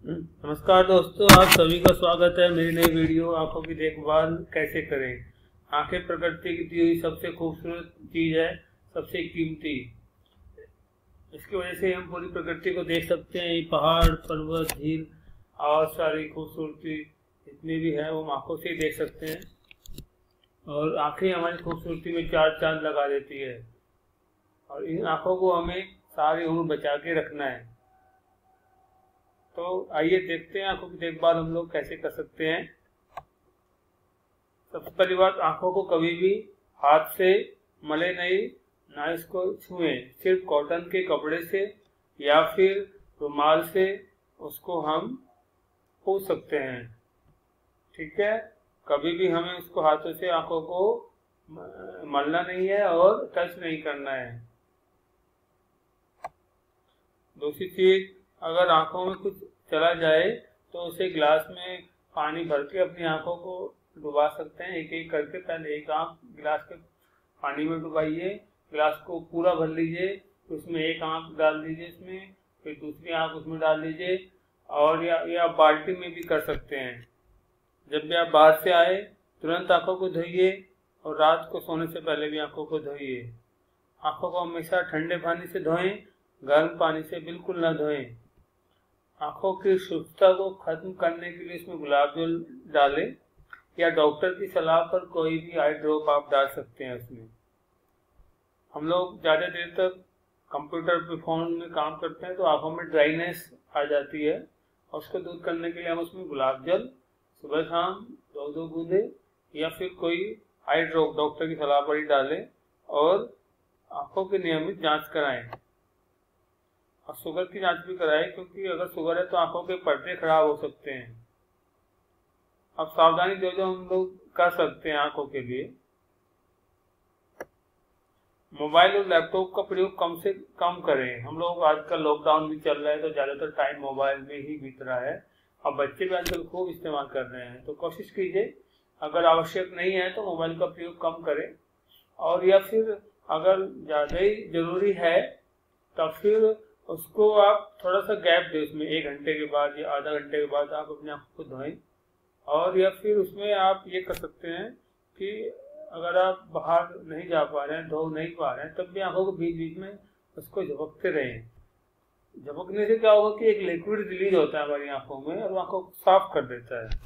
नमस्कार दोस्तों, आप सभी का स्वागत है मेरी नई वीडियो आंखों की देखभाल कैसे करें। आंखें प्रकृति की दी हुई सबसे खूबसूरत चीज है, सबसे कीमती। इसकी वजह से हम पूरी प्रकृति को देख सकते हैं। पहाड़, पर्वत, झील और सारी खूबसूरती जितनी भी है वो हम आंखों से ही देख सकते हैं। और आंखें हमारी खूबसूरती में चार चांद लगा देती है और इन आंखों को हमें सारी उम्र बचा के रखना है। तो आइए देखते हैं आंखों की देखभाल हम लोग कैसे कर सकते हैं। सबसे पहली बात, आंखों को कभी भी हाथ से मले नहीं, ना इसको छुएं। सिर्फ कॉटन के कपड़े से या फिर रुमाल से उसको हम पोंछ सकते हैं। ठीक है, कभी भी हमें उसको हाथों से आंखों को मलना नहीं है और टच नहीं करना है। दूसरी चीज, अगर आंखों में कुछ चला जाए तो उसे ग्लास में पानी भर के अपनी आंखों को डुबा सकते हैं। एक एक करके पहले एक आंख गिलास के पानी में डुबाइए, गिलास को पूरा भर लीजिए, उसमें एक आंख डाल दीजिए, इसमें फिर दूसरी आंख उसमें डाल दीजिए। और या बाल्टी में भी कर सकते हैं। जब भी आप बाहर से आए तुरंत आंखों को धोइए और रात को सोने से पहले भी आंखों को धोइए। आंखों को हमेशा ठंडे पानी से धोएं, गर्म पानी से बिल्कुल ना धोएं। आंखों की शुष्कता को खत्म करने के लिए इसमें गुलाब जल डालें या डॉक्टर की सलाह पर कोई भी आई ड्रॉप आप डाल सकते हैं उसमें। हम लोग ज़्यादा देर तक कंप्यूटर पे फोन में काम करते हैं तो आंखों में ड्राइनेस आ जाती है और उसको दूर करने के लिए हम उसमें गुलाब जल सुबह शाम 2-2 बूंदे या फिर कोई आई ड्रॉप डॉक्टर की सलाह पर ही डालें और आंखों की नियमित जांच कराएं। और शुगर की जांच भी कराएं, क्योंकि अगर शुगर है तो आंखों के पर्दे खराब हो सकते हैं। अब सावधानी जो हम लोग कर सकते हैं आंखों के लिए, मोबाइल और लैपटॉप का प्रयोग कम से कम करें। हम लोग आजकल लॉकडाउन भी चल रहा है तो ज़्यादातर टाइम मोबाइल में ही बीत रहा है। अब बच्चे भी आजकल खूब इस्तेमाल कर रहे हैं, तो कोशिश कीजिए अगर आवश्यक नहीं है तो मोबाइल का प्रयोग कम करें। और या फिर अगर ज़्यादा ही ज़रूरी है तब फिर उसको आप थोड़ा सा गैप दें, उसमें 1 घंटे के बाद या आधा घंटे के बाद आप अपने आंखों को धोएं। और या फिर उसमें आप ये कर सकते हैं कि अगर आप बाहर नहीं जा पा रहे हैं, धो नहीं पा रहे हैं, तब भी आंखों को बीच बीच में उसको झपकते रहें। झपकने से क्या होगा कि एक लिक्विड रिलीज होता है हमारी आंखों में और वो आंखों को साफ कर देता है।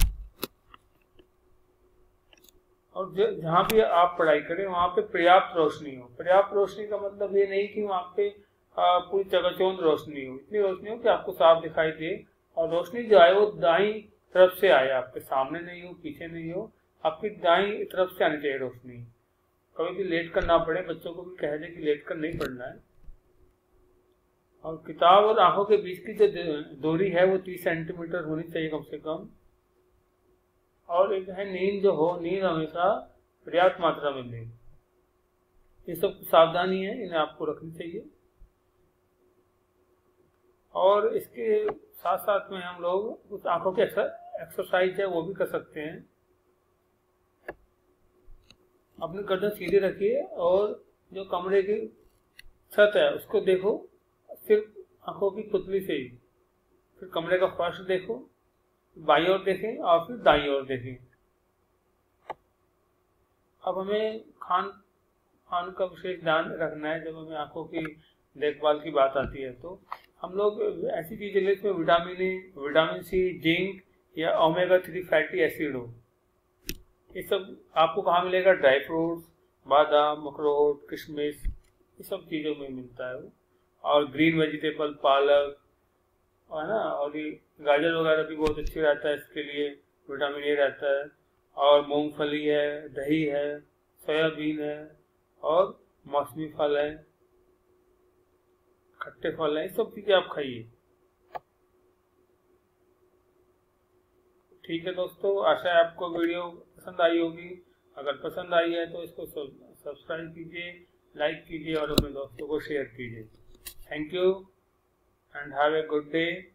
और जहाँ भी आप पढ़ाई करें वहाँ पे पर्याप्त रोशनी हो। पर्याप्त रोशनी का मतलब ये नहीं कि वहाँ पे पूरी चकाचौंध रोशनी हो, इतनी रोशनी हो कि आपको साफ दिखाई दे। और रोशनी जो है वो दाईं तरफ से आए, आपके सामने नहीं हो, पीछे नहीं हो, आपकी दाईं तरफ से आनी चाहिए रोशनी। कभी भी लेट कर ना पड़े, बच्चों को भी कह दें कि लेट कर नहीं पढ़ना है। और किताब और आंखों के बीच की जो दूरी है वो 30 सेंटीमीटर होनी चाहिए कम से कम। और एक है नींद जो हो, नींद हमेशा पर्याप्त मात्रा में लें। ये सब सावधानी है, इन्हें आपको रखनी चाहिए। और इसके साथ साथ में हम लोग कुछ आंखों के एक्सरसाइज है वो भी कर सकते हैं। अपनी गर्दन सीधे रखिए और जो कमरे की छत है उसको देखो सिर्फ आंखों की पुतली से ही। फिर कमरे का फर्श देखो, बाईं ओर देखें और फिर दाईं ओर देखें। अब हमें खान पान का विशेष ध्यान रखना है। जब हमें आंखों की देखभाल की बात आती है तो हम लोग ऐसी चीजें लें जिसमें vitamin A, vitamin C, zinc या ओमेगा 3 फैटी एसिड हो। ये सब आपको कहाँ मिलेगा? ड्राई फ्रूट्स, बादाम, अखरोट, किशमिश, ये सब चीज़ों में मिलता है। और ग्रीन वेजिटेबल, पालक है ना, और ये गाजर वगैरह भी बहुत अच्छी रहता है, इसके लिए विटामिन ए रहता है। और मूंगफली है, दही है, सोयाबीन है और मौसमी फल है, खट्टे फल हैं, सब चीजें आप खाइए। ठीक है दोस्तों, आशा है आपको वीडियो पसंद आई होगी। अगर पसंद आई है तो इसको सब्सक्राइब कीजिए, लाइक कीजिए और अपने दोस्तों को शेयर कीजिए। Thank you and have a good day.